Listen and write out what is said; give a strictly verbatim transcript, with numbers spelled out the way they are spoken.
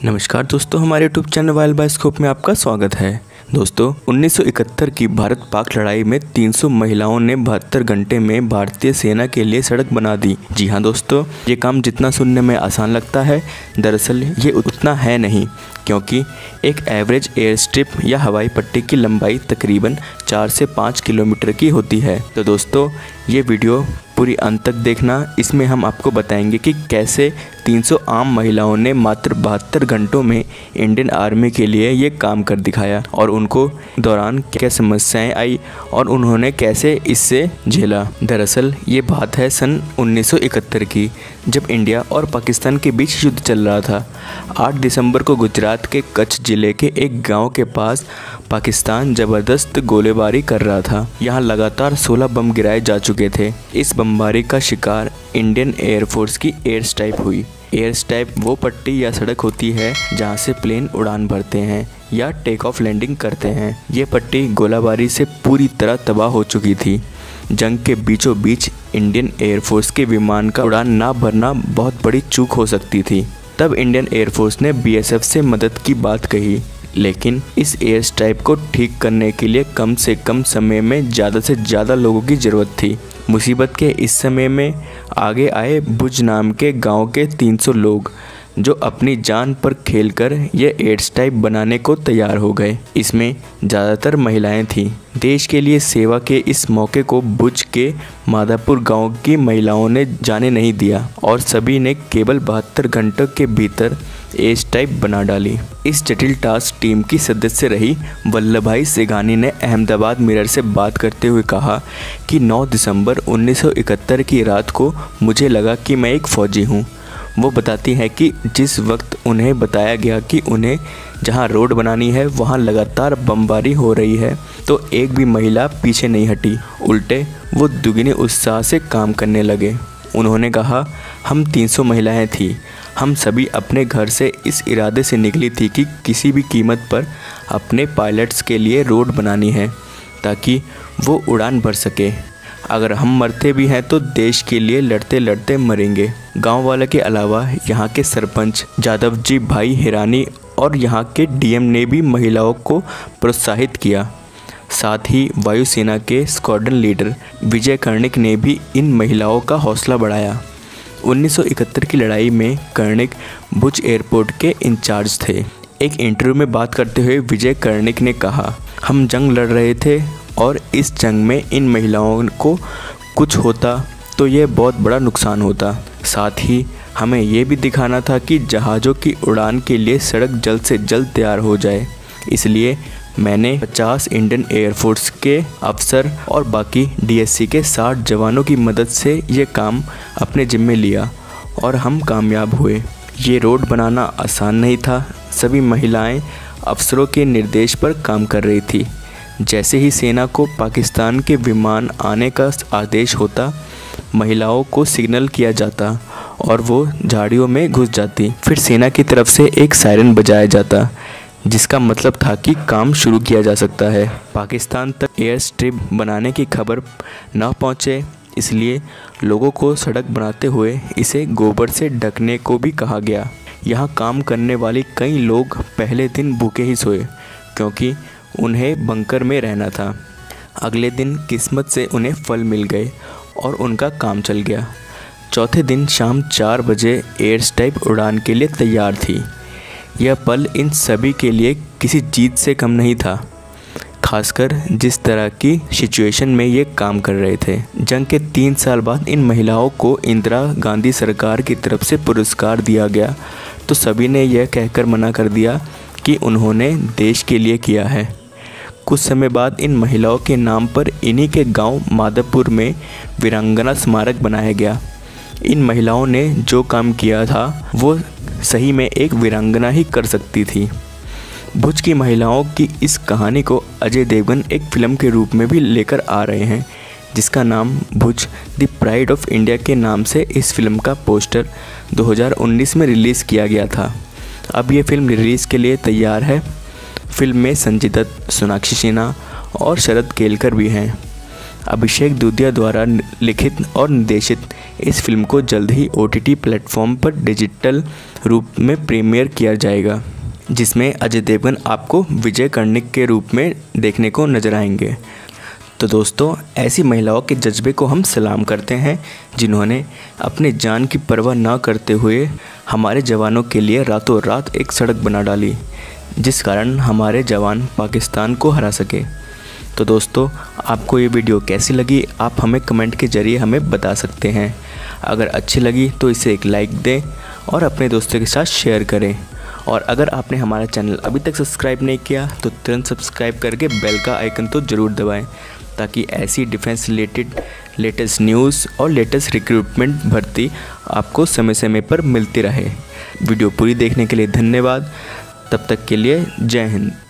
नमस्कार दोस्तों, हमारे यूट्यूब चैनल वाइल्ड बायोस्कोप में आपका स्वागत है। दोस्तों, उन्नीस सौ इकहत्तर की भारत पाक लड़ाई में तीन सौ महिलाओं ने बहत्तर घंटे में भारतीय सेना के लिए सड़क बना दी। जी हाँ दोस्तों, ये काम जितना सुनने में आसान लगता है, दरअसल ये उतना है नहीं, क्योंकि एक एवरेज एयर स्ट्रिप या हवाई पट्टी की लंबाई तकरीबन चार से पाँच किलोमीटर की होती है। तो दोस्तों, ये वीडियो पूरी अंत तक देखना। इसमें हम आपको बताएंगे कि कैसे तीन सौ आम महिलाओं ने मात्र बहत्तर घंटों में इंडियन आर्मी के लिए ये काम कर दिखाया और उनको दौरान क्या समस्याएं आई और उन्होंने कैसे इससे झेला। दरअसल ये बात है सन उन्नीस सौ इकहत्तर की, जब इंडिया और पाकिस्तान के बीच युद्ध चल रहा था। आठ दिसंबर को गुजरात के कच्छ जिले के एक गांव के पास पाकिस्तान ज़बरदस्त गोलीबारी कर रहा था। यहाँ लगातार सोलह बम गिराए जा चुके थे। इस बमबारी का शिकार इंडियन एयरफोर्स की एयर स्ट्राइक हुई। एयर स्ट्राइक वो पट्टी या सड़क होती है जहाँ से प्लेन उड़ान भरते हैं या टेक ऑफ लैंडिंग करते हैं। ये पट्टी गोलाबारी से पूरी तरह तबाह हो चुकी थी। जंग के बीचों बीच इंडियन एयरफोर्स के विमान का उड़ान ना भरना बहुत बड़ी चूक हो सकती थी। तब इंडियन एयरफोर्स ने बीएसएफ से मदद की बात कही, लेकिन इस एयर स्ट्राइक को ठीक करने के लिए कम से कम समय में ज़्यादा से ज़्यादा लोगों की ज़रूरत थी। मुसीबत के इस समय में आगे आए भुज नाम के गांव के तीन सौ लोग, जो अपनी जान पर खेलकर ये एयर स्ट्राइक बनाने को तैयार हो गए। इसमें ज़्यादातर महिलाएं थीं। देश के लिए सेवा के इस मौके को भुज के माधापुर गांव की महिलाओं ने जाने नहीं दिया और सभी ने केवल बहत्तर घंटों के भीतर एयर स्ट्राइक बना डाली। इस जटिल टास्क टीम की सदस्य रही वल्लभाई सेघानी ने अहमदाबाद मिरर से बात करते हुए कहा कि नौ दिसंबर उन्नीस सौ इकहत्तर की रात को मुझे लगा कि मैं एक फ़ौजी हूँ। वो बताती हैं कि जिस वक्त उन्हें बताया गया कि उन्हें जहाँ रोड बनानी है वहाँ लगातार बमबारी हो रही है, तो एक भी महिला पीछे नहीं हटी। उल्टे वो दुगने उत्साह से काम करने लगे। उन्होंने कहा, हम तीन सौ महिलाएं थीं। हम सभी अपने घर से इस इरादे से निकली थी कि किसी भी कीमत पर अपने पायलट्स के लिए रोड बनानी है ताकि वो उड़ान भर सके। अगर हम मरते भी हैं तो देश के लिए लड़ते लड़ते मरेंगे। गांव वाले के अलावा यहाँ के सरपंच जादव जी भाई हिरानी और यहाँ के डीएम ने भी महिलाओं को प्रोत्साहित किया। साथ ही वायुसेना के स्क्वाड्रन लीडर विजय कर्णिक ने भी इन महिलाओं का हौसला बढ़ाया। उन्नीस सौ इकहत्तर की लड़ाई में कर्णिक भुज एयरपोर्ट के इंचार्ज थे। एक इंटरव्यू में बात करते हुए विजय कर्णिक ने कहा, हम जंग लड़ रहे थे और इस जंग में इन महिलाओं को कुछ होता तो ये बहुत बड़ा नुकसान होता। साथ ही हमें ये भी दिखाना था कि जहाज़ों की उड़ान के लिए सड़क जल्द से जल्द तैयार हो जाए। इसलिए मैंने पचास इंडियन एयरफोर्स के अफसर और बाकी डीएससी के साठ जवानों की मदद से ये काम अपने जिम्मे लिया और हम कामयाब हुए। ये रोड बनाना आसान नहीं था। सभी महिलाएं अफसरों के निर्देश पर काम कर रही थी। जैसे ही सेना को पाकिस्तान के विमान आने का आदेश होता, महिलाओं को सिग्नल किया जाता और वो झाड़ियों में घुस जाती। फिर सेना की तरफ से एक सायरन बजाया जाता, जिसका मतलब था कि काम शुरू किया जा सकता है। पाकिस्तान तक एयर स्ट्रिप बनाने की खबर न पहुंचे, इसलिए लोगों को सड़क बनाते हुए इसे गोबर से ढकने को भी कहा गया। यहाँ काम करने वाले कई लोग पहले दिन भूखे ही सोए, क्योंकि उन्हें बंकर में रहना था। अगले दिन किस्मत से उन्हें फल मिल गए और उनका काम चल गया। चौथे दिन शाम चार बजे एयर स्ट्राइक उड़ान के लिए तैयार थी। यह पल इन सभी के लिए किसी जीत से कम नहीं था, खासकर जिस तरह की सिचुएशन में ये काम कर रहे थे। जंग के तीन साल बाद इन महिलाओं को इंदिरा गांधी सरकार की तरफ से पुरस्कार दिया गया, तो सभी ने यह कहकर मना कर दिया कि उन्होंने देश के लिए किया है। कुछ समय बाद इन महिलाओं के नाम पर इन्हीं के गांव माधवपुर में वीरांगना स्मारक बनाया गया। इन महिलाओं ने जो काम किया था वो सही में एक वीरांगना ही कर सकती थी। भुज की महिलाओं की इस कहानी को अजय देवगन एक फ़िल्म के रूप में भी लेकर आ रहे हैं, जिसका नाम Bhuj the pride of India के नाम से इस फिल्म का पोस्टर दो हज़ार उन्नीस में रिलीज़ किया गया था। अब ये फ़िल्म रिलीज़ के लिए तैयार है। फिल्म में संजय दत्त, सोनाक्षी सिन्हा और शरद केलकर भी हैं। अभिषेक दुधिया द्वारा लिखित और निर्देशित इस फिल्म को जल्द ही ओ टी टी प्लेटफॉर्म पर डिजिटल रूप में प्रीमियर किया जाएगा, जिसमें अजय देवगन आपको विजय कर्णिक के रूप में देखने को नजर आएंगे। तो दोस्तों, ऐसी महिलाओं के जज्बे को हम सलाम करते हैं जिन्होंने अपने जान की परवाह ना करते हुए हमारे जवानों के लिए रातों रात एक सड़क बना डाली, जिस कारण हमारे जवान पाकिस्तान को हरा सके। तो दोस्तों, आपको ये वीडियो कैसी लगी आप हमें कमेंट के ज़रिए हमें बता सकते हैं। अगर अच्छी लगी तो इसे एक लाइक दें और अपने दोस्तों के साथ शेयर करें। और अगर आपने हमारा चैनल अभी तक सब्सक्राइब नहीं किया तो तुरंत सब्सक्राइब करके बेल का आइकन तो ज़रूर दबाएं, ताकि ऐसी डिफेंस रिलेटेड लेटेस्ट न्यूज़ और लेटेस्ट रिक्रूटमेंट भर्ती आपको समय समय पर मिलती रहे। वीडियो पूरी देखने के लिए धन्यवाद। तब तक के लिए जय हिंद।